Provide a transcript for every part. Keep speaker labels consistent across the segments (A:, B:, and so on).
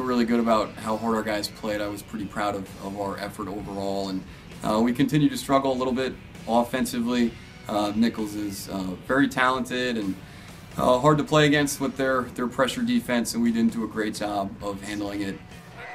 A: feel really good about how hard our guys played. I was pretty proud of our effort overall, and we continue to struggle a little bit offensively. Nichols is very talented and hard to play against with their pressure defense, and we didn't do a great job of handling it.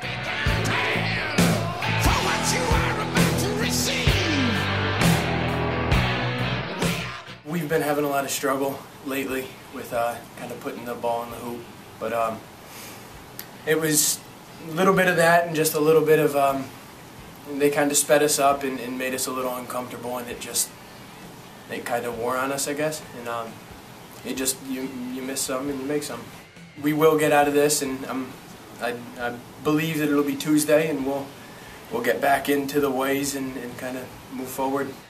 B: We've been having a lot of struggle lately with kind of putting the ball in the hoop, but it was a little bit of that and just a little bit of they kind of sped us up and made us a little uncomfortable, and it kind of wore on us, I guess. And it just you miss some and you make some. We will get out of this, and I believe that it'll be Tuesday, and we'll get back into the ways and kind of move forward.